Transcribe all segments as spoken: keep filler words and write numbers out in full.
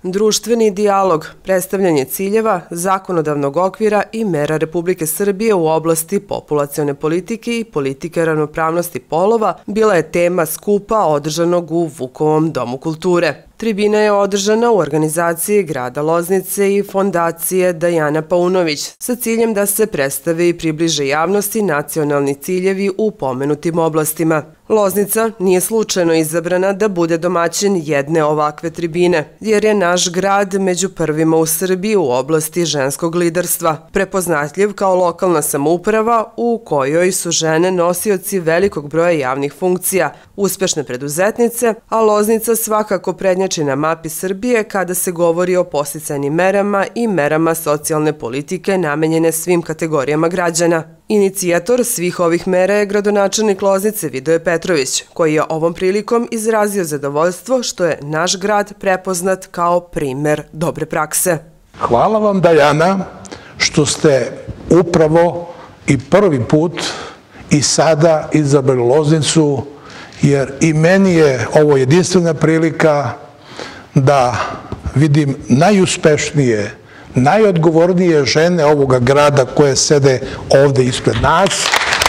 Društveni dijalog, predstavljanje ciljeva, zakonodavnog okvira i mera Republike Srbije u oblasti populacione politike i politike ravnopravnosti polova bila je tema skupa održanog u Vukovom domu kulture. Tribina je održana u organizaciji grada Loznice i fondacije Dajana Paunović sa ciljem da se predstave i približe javnosti nacionalni ciljevi u pomenutim oblastima. Loznica nije slučajno izabrana da bude domaćin jedne ovakve tribine, jer je naš grad među prvima u Srbiji u oblasti ženskog liderstva, prepoznatljiv kao lokalna samouprava u kojoj su žene nosioci velikog broja javnih funkcija, uspešne preduzetnice, a Loznica svakako prednjači na mapi Srbije kada se govori o podsticajnim merama i merama socijalne politike namenjene svim kategorijama građana. Inicijator svih ovih mera je gradonačelnik Loznice Vidoje Petrović, koji je ovom prilikom izrazio zadovoljstvo što je naš grad prepoznat kao primer dobre prakse. Hvala vam, Dajana, što ste upravo i prvi put i sada izabrali Loznicu, jer i meni je ovo jedinstvena prilika da vidim najuspešnije, najodgovornije žene ovoga grada koje sede ovde ispred nas.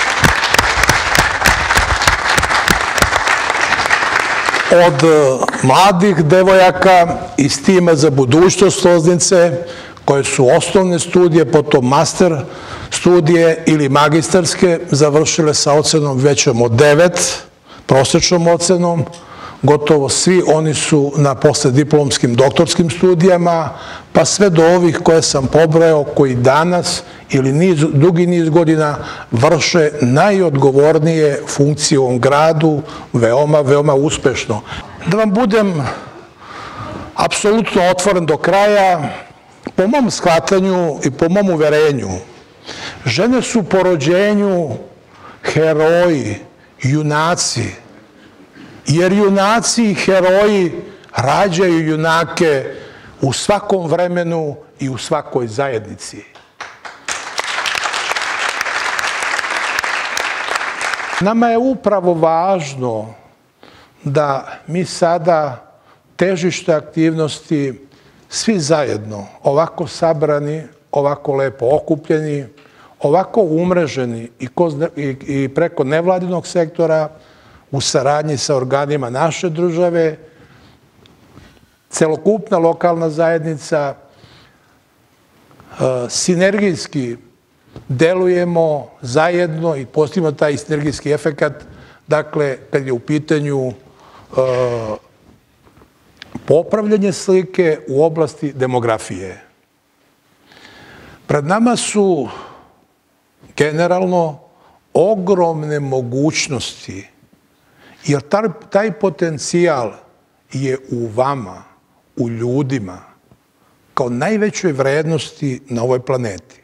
Od mladih devojaka iz tima za budućnost Loznice, koje su osnovne studije, potom master studije ili magistarske, završile sa ocenom većom od devet, prosečnom ocenom. Gotovo svi oni su na poslediplomskim doktorskim studijama, pa sve do ovih koje sam pobrojao, koji danas ili dugi niz godina vrše najodgovornije funkcije u ovom gradu, veoma, veoma uspešno. Da vam budem apsolutno otvoren do kraja, po mom shvatanju i po mom uverenju, žene su po rođenju heroji, junaci, jer junaci i heroji rađaju junake u svakom vremenu i u svakoj zajednici. Nama je upravo važno da mi sada težište aktivnosti svi zajedno, ovako sabrani, ovako lepo okupljeni, ovako umreženi i preko nevladinog sektora, u saradnji sa organima naše države, celokupna lokalna zajednica, sinergijski delujemo zajedno i postignemo taj sinergijski efekat, dakle, kad je u pitanju popravljanje slike u oblasti demografije. Pred nama su generalno ogromne mogućnosti, jer taj potencijal je u vama, u ljudima, kao najvećoj vrednosti na ovoj planeti.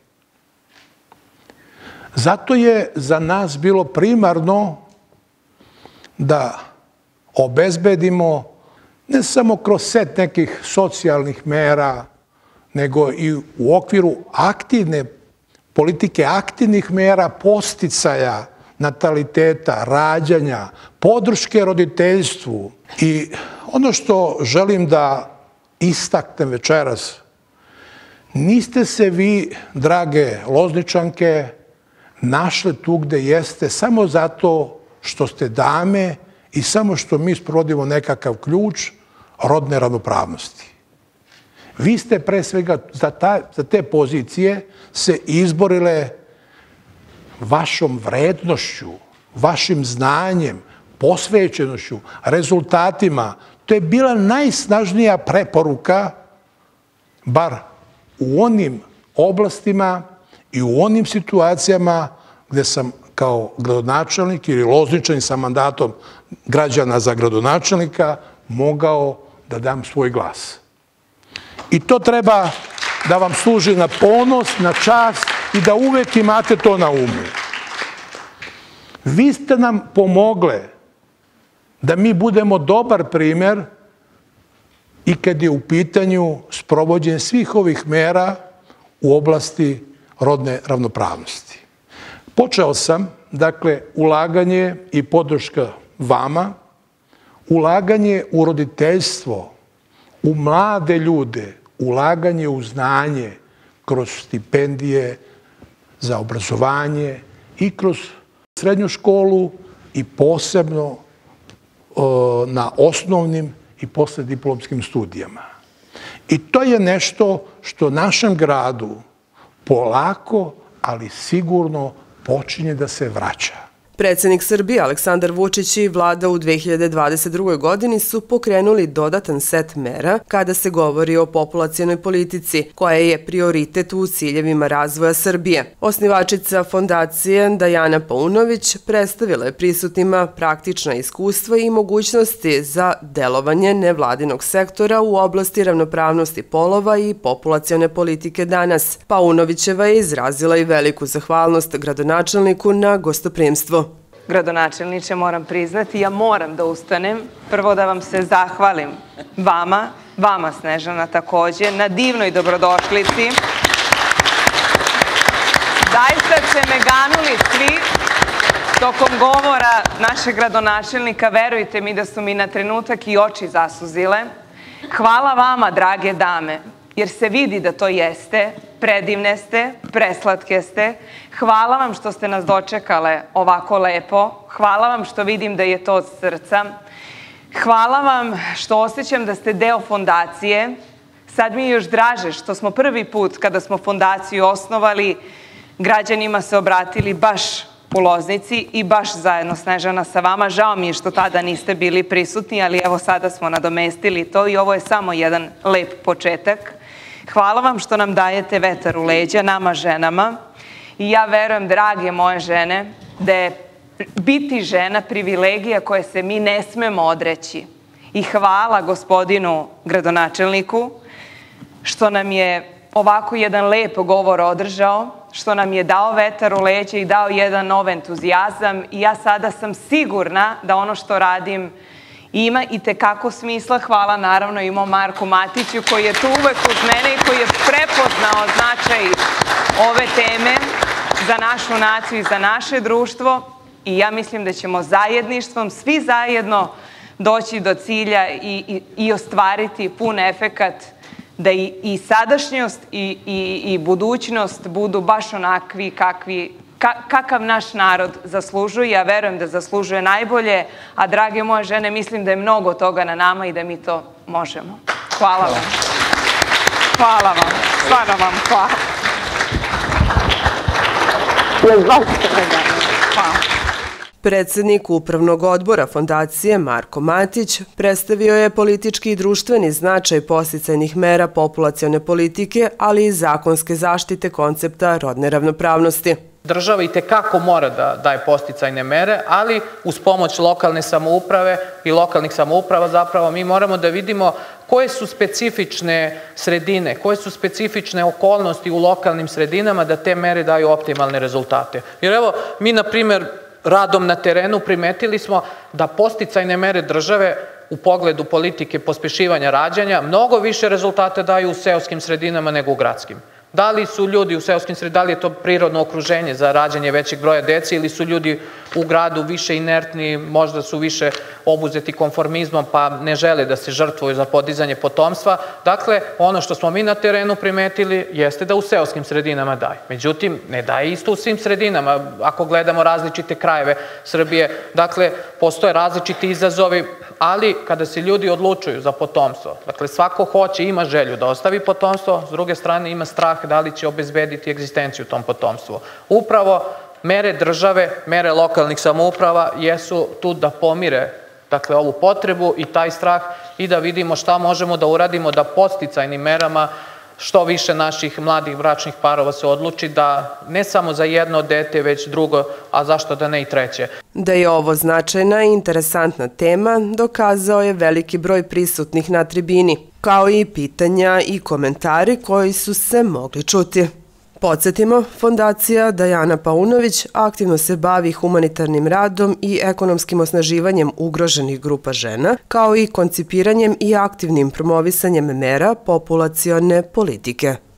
Zato je za nas bilo primarno da obezbedimo ne samo kroz set nekih socijalnih mera, nego i u okviru aktivne politike, aktivnih mera podsticaja nataliteta, rađanja, podrške roditeljstvu. I ono što želim da istaknem večeras, niste se vi, drage Lozničanke, našle tu gde jeste samo zato što ste dame i samo što mi sprovodimo nekakav ključ rodne ravnopravnosti. Vi ste pre svega za te pozicije se izborile vašom vrednošću, vašim znanjem, posvećenošću, rezultatima. To je bila najsnažnija preporuka, bar u onim oblastima i u onim situacijama gde sam kao gradonačelnik ili Lozničanin sa mandatom građana za gradonačelnika mogao da dam svoj glas. I to treba da vam služi na ponos, na čast i da uvek imate to na umu. Vi ste nam pomogle da mi budemo dobar primer i kad je u pitanju sprovođenje svih ovih mera u oblasti rodne ravnopravnosti. Počeo sam, dakle, ulaganje i podrška vama, ulaganje u roditeljstvo, u mlade ljude, ulaganje u znanje kroz stipendije za obrazovanje i kroz srednju školu i posebno na osnovnim i poslijediplomskim studijama. I to je nešto što našem gradu polako, ali sigurno počinje da se vraća. Predsednik Srbije Aleksandar Vučić i vlada u dve hiljade dvadeset drugoj. godini su pokrenuli dodatan set mera kada se govori o populacionoj politici, koja je prioritet u ciljevima razvoja Srbije. Osnivačica fondacije Dajana Paunović predstavila je prisutnima praktična iskustva i mogućnosti za delovanje nevladinog sektora u oblasti ravnopravnosti polova i populacione politike danas. Paunovićeva je izrazila i veliku zahvalnost gradonačelniku na gostoprimstvu. Gradonačelniče, moram priznati, ja moram da ustanem. Prvo da vam se zahvalim vama, vama Snežana takođe, na divnoj dobrodošlici. Zaista ste me ganuli svi tokom govora našeg gradonačelnika. Verujte mi da su mi na trenutak i oči zasuzile. Hvala vama, drage dame, jer se vidi da to jeste. Predivne ste, preslatke ste. Hvala vam što ste nas dočekale ovako lepo. Hvala vam što vidim da je to od srca. Hvala vam što osjećam da ste deo fondacije. Sad mi je još draže što smo prvi put kada smo fondaciju osnovali, građanima se obratili baš u Loznici i baš zajedno, Snežana, sa vama. Žao mi je što tada niste bili prisutni, ali evo sada smo nadomestili to i ovo je samo jedan lep početak. Hvala vam što nam dajete vetar u leđa, nama ženama. I ja verujem, drage moje žene, da je biti žena privilegija koje se mi ne smemo odreći. I hvala gospodinu gradonačelniku što nam je ovako jedan lep govor održao, što nam je dao vetar u leđa i dao jedan nov entuzijazam. I ja sada sam sigurna da ono što radim ima i tekako smisla. Hvala naravno i mom Marku Matiću koji je tu uvek uz mene i koji je prepoznao značaj ove teme za našu naciju i za naše društvo. I ja mislim da ćemo zajedništvom, svi zajedno, doći do cilja i, i, i ostvariti pun efekat da i, i sadašnjost i, i, i budućnost budu baš onakvi kakvi Ka, kakav naš narod zaslužuje. Ja verujem da zaslužuje najbolje, a drage moje žene, mislim da je mnogo toga na nama i da mi to možemo. Hvala vam. Hvala vam. Stvarno vam hvala. Hvala. Predsednik Upravnog odbora fondacije Marko Matić predstavio je politički i društveni značaj podsticajnih mera populacione politike, ali i zakonske zaštite koncepta rodne ravnopravnosti. Država i tekako mora da daje podsticajne mere, ali uz pomoć lokalne samouprave i lokalnih samouprava zapravo mi moramo da vidimo koje su specifične sredine, koje su specifične okolnosti u lokalnim sredinama da te mere daju optimalne rezultate. Jer evo, mi na primer radom na terenu primetili smo da podsticajne mere države u pogledu politike pospešivanja rađanja mnogo više rezultate daju u seoskim sredinama nego u gradskim. Da li su ljudi u seoskim sredinama, da li je to prirodno okruženje za rađanje većeg broja dece ili su ljudi u gradu više inertni, možda su više obuzeti konformizmom pa ne žele da se žrtvuju za podizanje potomstva. Dakle, ono što smo mi na terenu primetili jeste da u seoskim sredinama daje. Međutim, ne daje isto u svim sredinama. Ako gledamo različite krajeve Srbije, dakle, postoje različiti izazovi, ali kada se ljudi odlučuju za potomstvo, dakle, svako hoće, ima želju da ostavi potomstvo, s druge strane ima strah da li će obezbediti egzistenciju tom potomstvu. Upravo mere države, mere lokalnih samouprava jesu tu da pomire, dakle, ovu potrebu i taj strah i da vidimo šta možemo da uradimo da podsticajnim merama što više naših mladih bračnih parova se odluči da ne samo za jedno dete, već drugo, a zašto da ne i treće. Da je ovo značajna i interesantna tema, dokazao je veliki broj prisutnih na tribini, kao i pitanja i komentari koji su se mogli čuti. Podsjetimo, fondacija Dajana Paunović aktivno se bavi humanitarnim radom i ekonomskim osnaživanjem ugroženih grupa žena, kao i koncipiranjem i aktivnim promovisanjem mera populacione politike.